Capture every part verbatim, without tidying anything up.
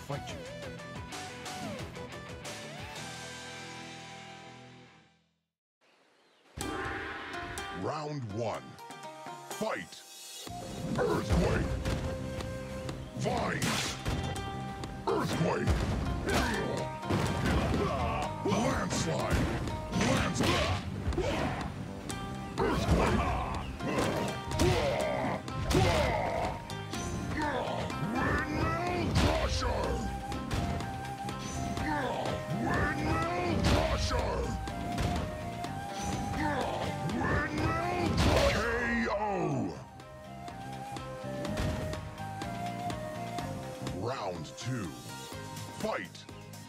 fight you. Round one. Fight! Earthquake! Vines! Earthquake! Landslide! Landslide! Earthquake! Windmill Crusher! Windmill Crusher! Windmill K O! Round two. Fight!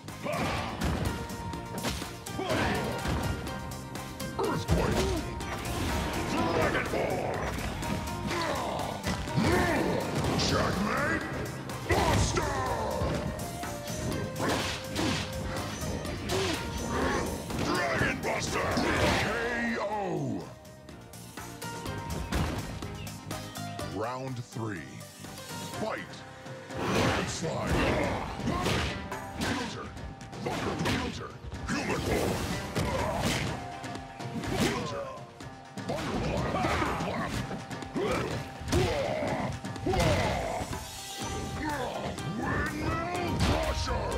Earthquake! Dragonborn! Checkmate! Buster! Dragon Buster! K O! Round three. Fight! Landslide! Counter! Thunder counter! Human form! Counter! Thunderclap! Thunderclap! Windmill Crusher!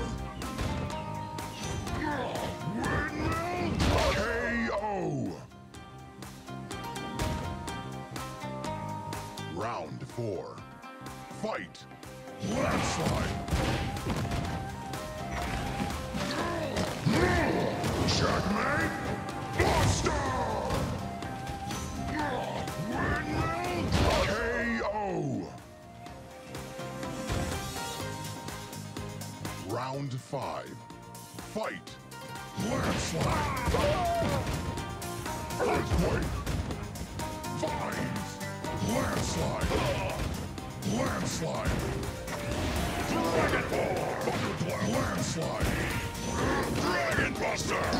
Windmill K O! Round four. Fight! Landslide! Checkmate! Buster! Windmill K O! Round five. Fight! Landslide! Earthquake! Vines! Landslide! Landslide! Dragonborn! Thunderclap! Landslide! Dragon Buster!